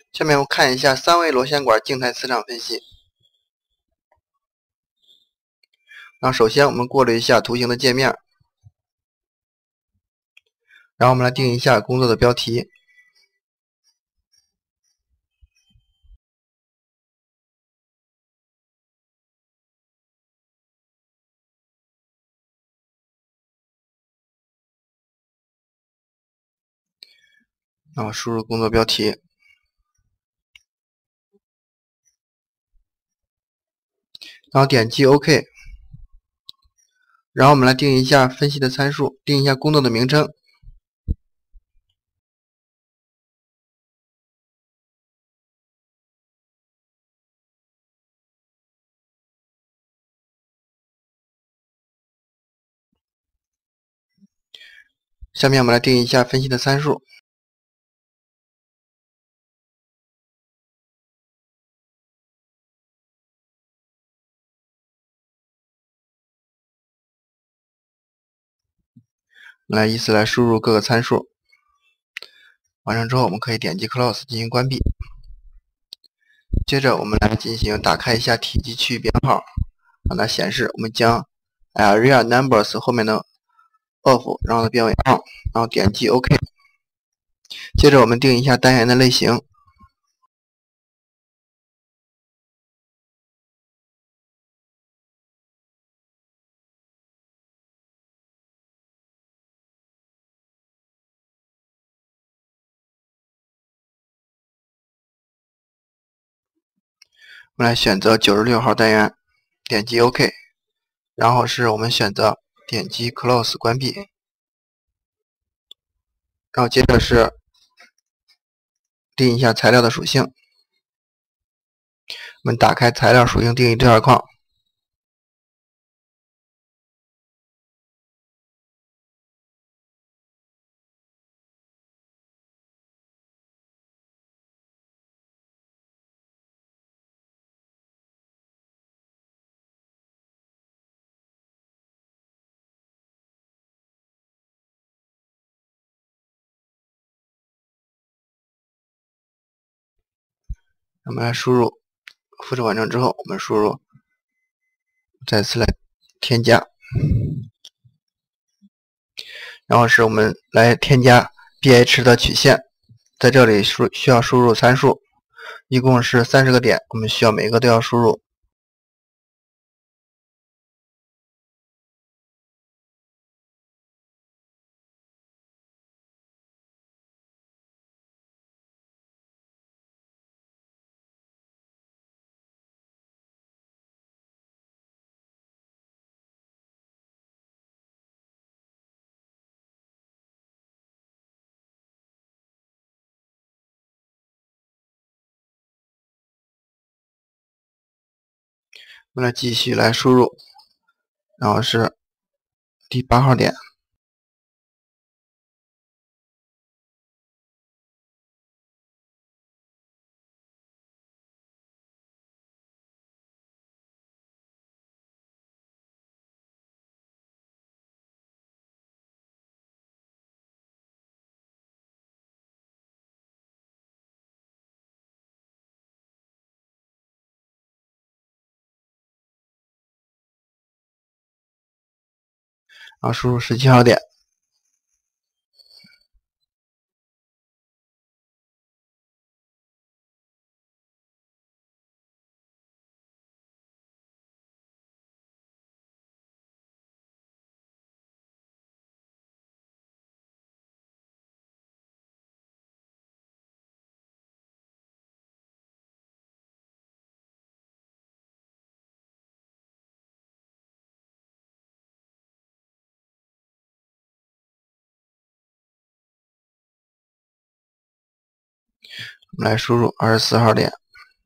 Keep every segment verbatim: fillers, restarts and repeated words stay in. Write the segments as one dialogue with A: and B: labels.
A: 下面我们看一下三维螺旋管静态磁场分析。然后首先我们过滤一下图形的界面，然后我们来定一下工作的标题。然后输入工作标题，然后点击 OK。然后我们来定一下分析的参数，定一下工作的名称。下面我们来定一下分析的参数。来依次来输入各个参数。完成之后，我们可以点击 Close 进行关闭。接着我们来进行打开一下体积区域编号，让它显示。我们将 Area Numbers 后面的 Off 让它变为 On， 然后点击 OK。接着我们定一下单元的类型。我们来选择九十六号单元，点击 OK， 然后是我们选择点击 Close 关闭，然后接着是定一下材料的属性。我们打开材料属性定义对话框，我们来输入，复制完成之后，我们输入，再次来添加，然后是我们来添加 B H 的曲线，在这里输需要输入参数，一共是三十个点，我们需要每个都要输入。我们来继续来输入，然后是第八号点。然后输入十七号点，我们来输入二十四号点，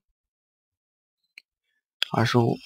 A: 二十五。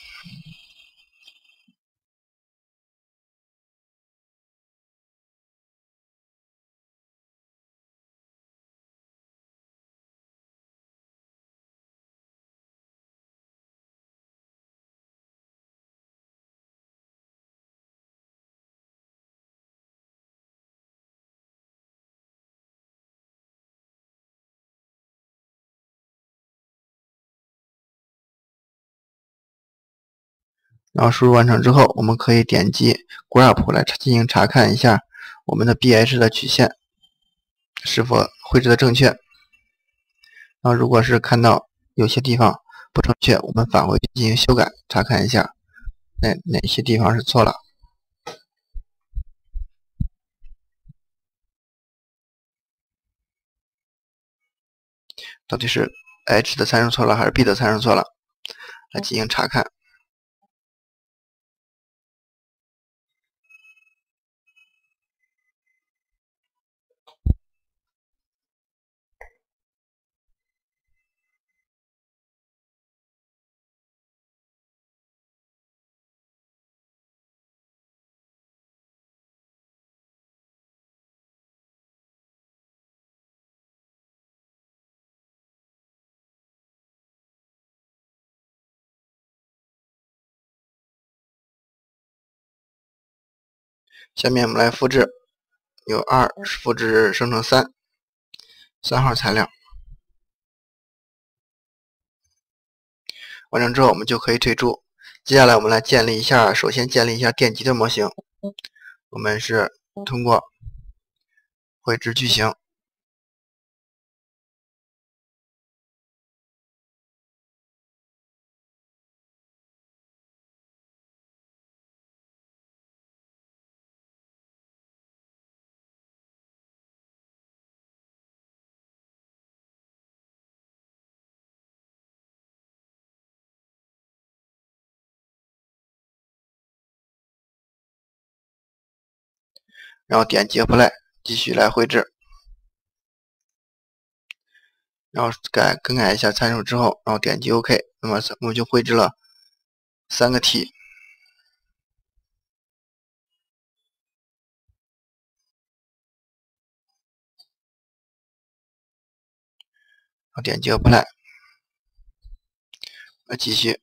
A: 然后输入完成之后，我们可以点击 Graph 来进行查看一下我们的 B H 的曲线是否绘制的正确。然后如果是看到有些地方不正确，我们返回去进行修改，查看一下哪哪些地方是错了。到底是 H 的参数错了还是 B 的参数错了，来进行查看。下面我们来复制，由二复制生成三，三号材料。完成之后，我们就可以退出。接下来我们来建立一下，首先建立一下电极的模型。我们是通过绘制矩形，然后点击 Apply 继续来绘制，然后改更改一下参数之后，然后点击 OK， 那么我们就绘制了三个 T。然后点击 Apply， 来继续。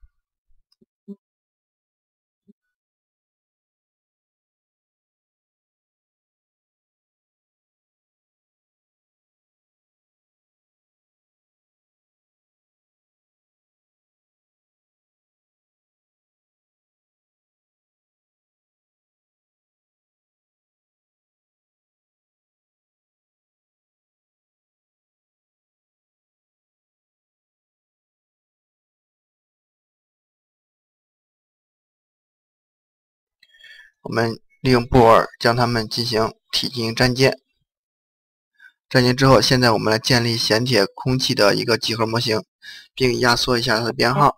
A: 我们利用布偶将它们进行体进行粘接，粘接之后，现在我们来建立显铁空气的一个几何模型，并压缩一下它的编号。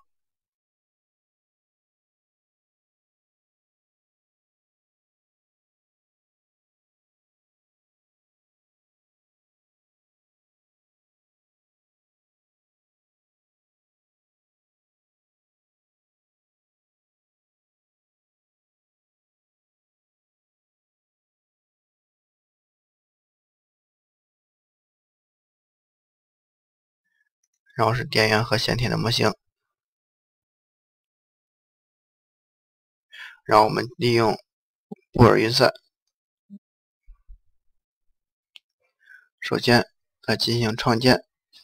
A: 然后是电源和显铁的模型，然后我们利用布尔运算，首先来进行创建，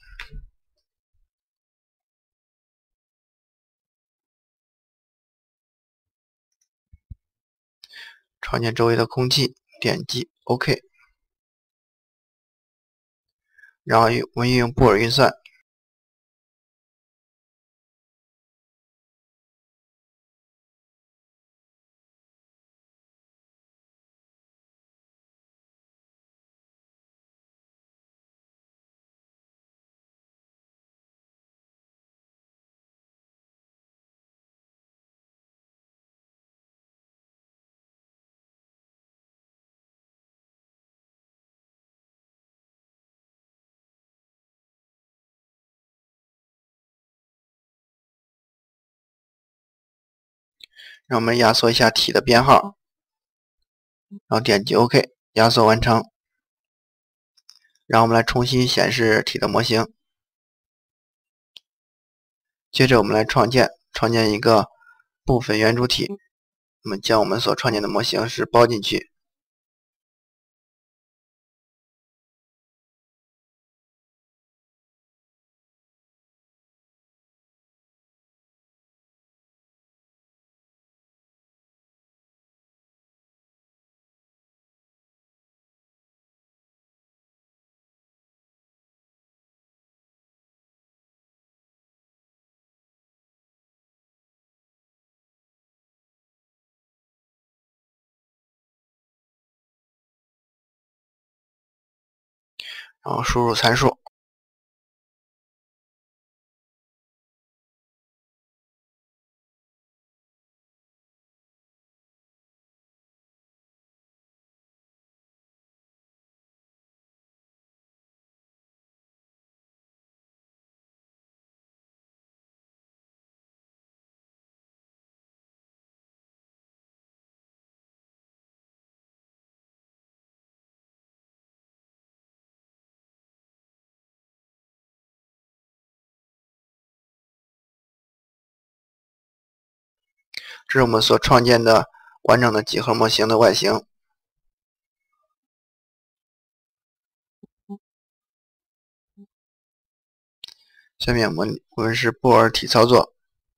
A: 创建周围的空气，点击 OK， 然后我们运用布尔运算，让我们压缩一下体的编号，然后点击 OK， 压缩完成。然后我们来重新显示体的模型，接着我们来创建，创建一个部分圆柱体，我们将我们所创建的模型是包进去。 然后输入参数。这是我们所创建的完整的几何模型的外形。下面我们我们是布尔体操作，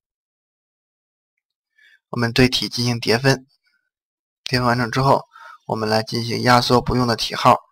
A: 我们对体进行叠分，叠分完成之后，我们来进行压缩不用的体号。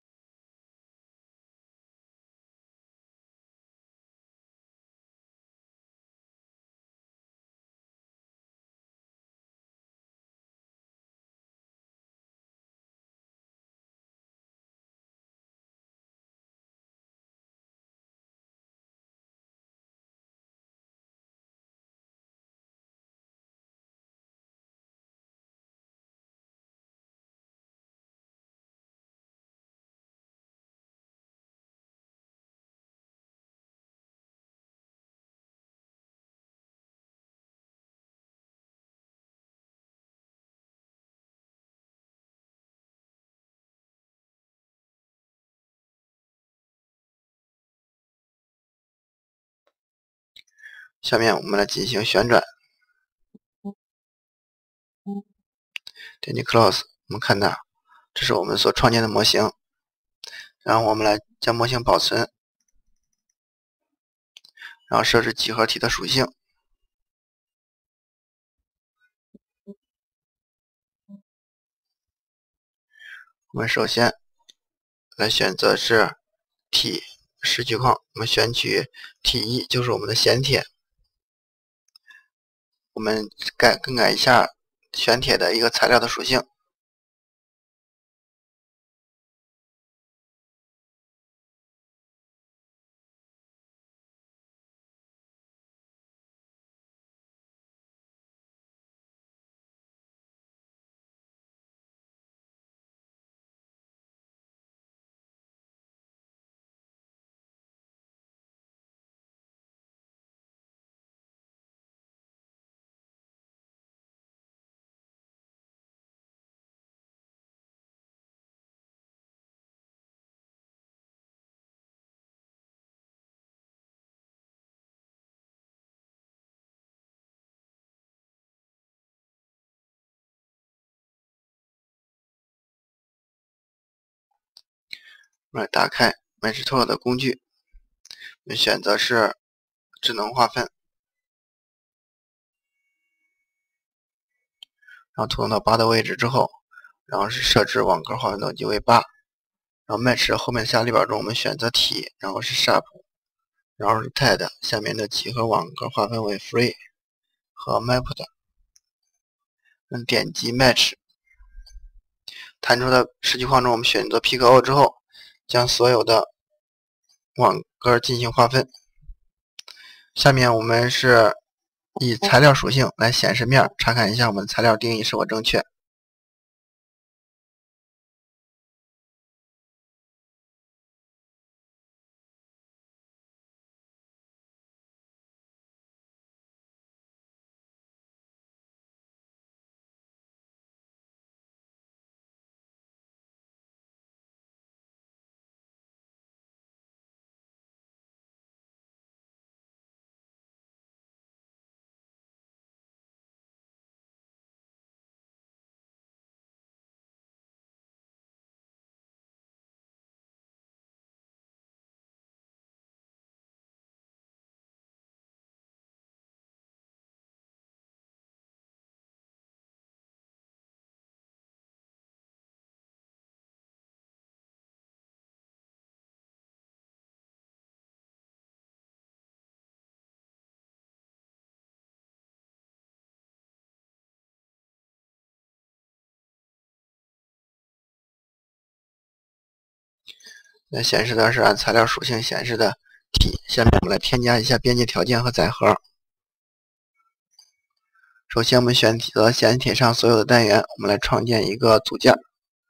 A: 下面我们来进行旋转，点击 Close， 我们看到这是我们所创建的模型。然后我们来将模型保存，然后设置几何体的属性。我们首先来选择是体视距框，我们选取体一，就是我们的显铁。我们改更改一下选铁的一个材料的属性。我们来打开 Mesh 的工具，我们选择是智能划分，然后图动到八的位置之后，然后是设置网格划分等级为八，然后 Mesh 后面下列表中我们选择体，然后是 Sharp， 然后是 T E D， 下面的几何网格划分为 Free 和 Mapped， 嗯，点击 Match， 弹出的视距框中我们选择 Pick O 之后，将所有的网格进行划分。下面我们是以材料属性来显示面，查看一下我们材料定义是否正确。 那显示的是按材料属性显示的体。下面我们来添加一下边界条件和载荷。首先，我们选择显帖上所有的单元，我们来创建一个组件。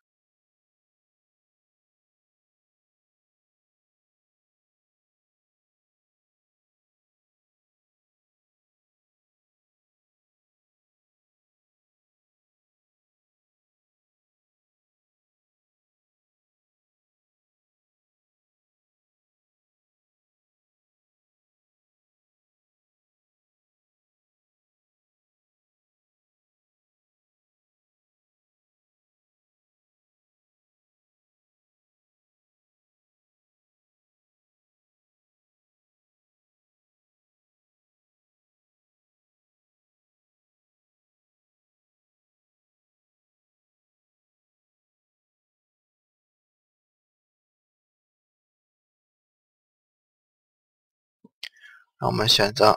A: 让我们选择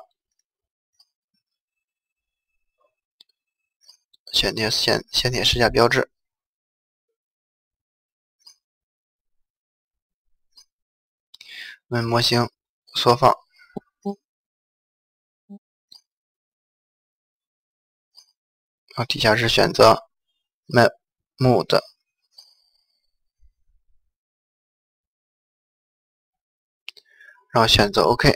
A: 选定显显帖试驾标志，为模型缩放，然后底下是选择 Map Mode， 然后选择 OK，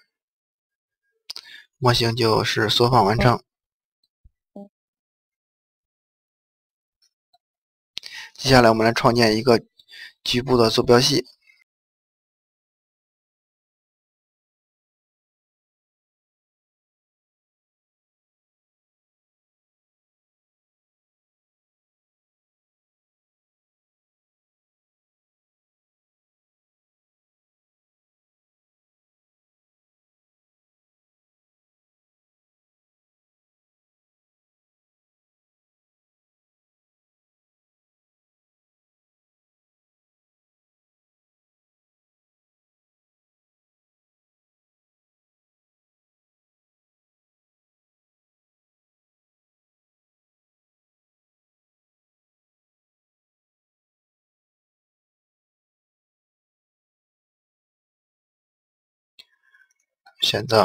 A: 模型就是缩放完成。接下来我们来创建一个局部的坐标系。选择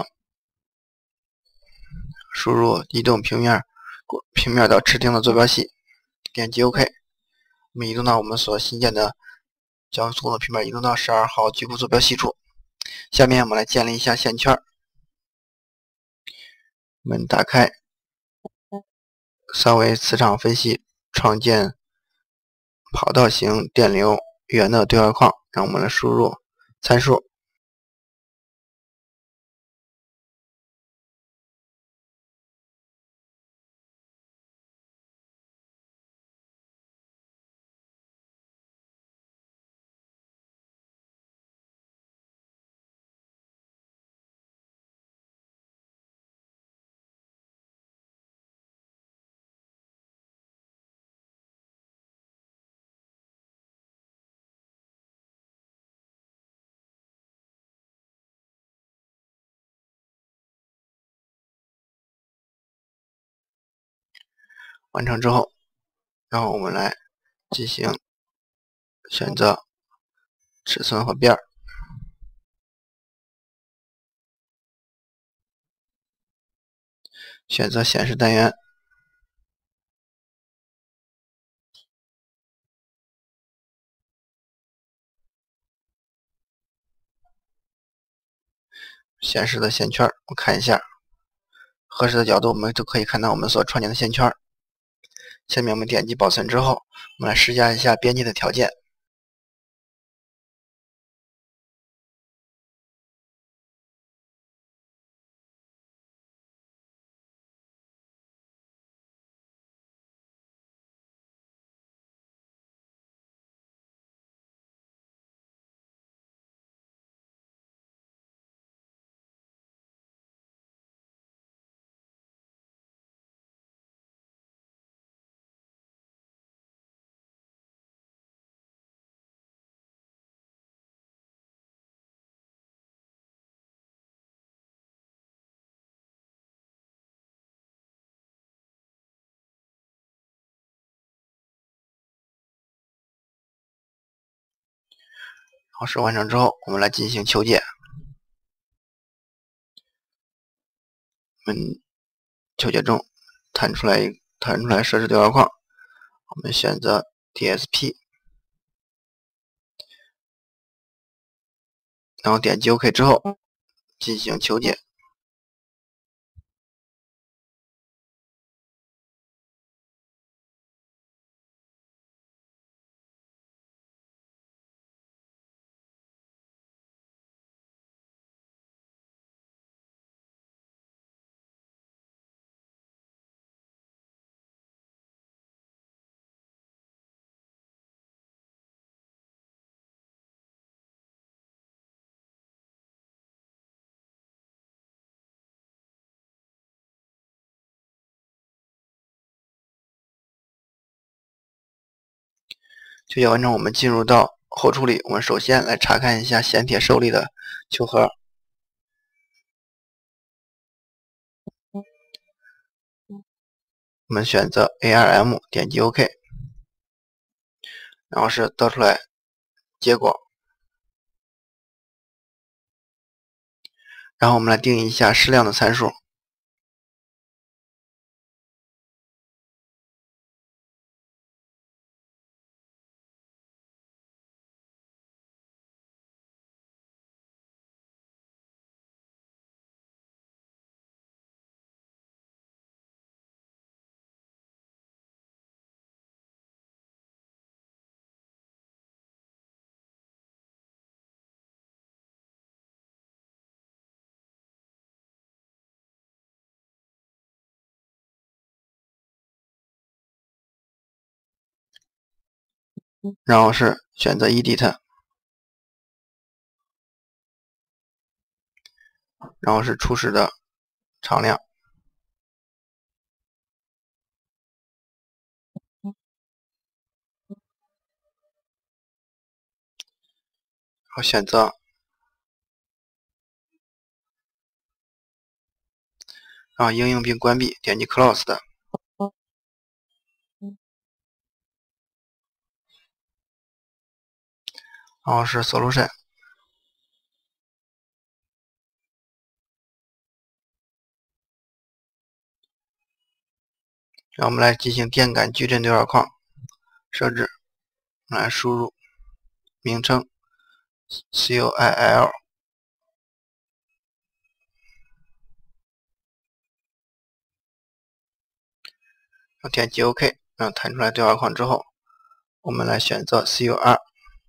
A: 输入移动平面平面到指定的坐标系，点击 OK。我们移动到我们所新建的将所有的平面移动到十二号局部坐标系处。下面我们来建立一下线圈。我们打开三维磁场分析，创建跑道型电流源的对话框，让我们来输入参数。完成之后，然后我们来进行选择尺寸和边儿，选择显示单元，显示的线圈，我看一下合适的角度，我们就可以看到我们所创建的线圈。下面我们点击保存之后，我们来施加一下边界的条件。 考试完成之后，我们来进行求解。我们求解中弹出来弹出来设置对话框，我们选择 D S P， 然后点击 OK 之后进行求解。求解完成，我们进入到后处理。我们首先来查看一下显铁受力的求和。我们选择 A R M， 点击 OK， 然后是得出来结果。然后我们来定义一下矢量的参数。然后是选择 edit， 然后是初始的常量，然后选择，然后应用并关闭，点击 close 的，然后是 solution。然后我们来进行电感矩阵对话框设置，我们来输入名称 C U I L， 然后点击 OK， 然后弹出来对话框之后，我们来选择 C U R，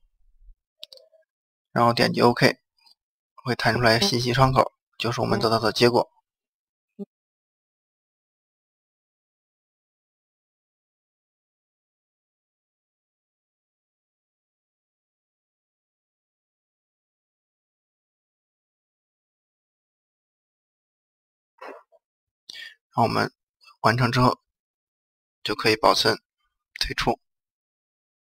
A: 然后点击 OK， 会弹出来信息窗口，就是我们得到的结果。然后我们完成之后就可以保存退出。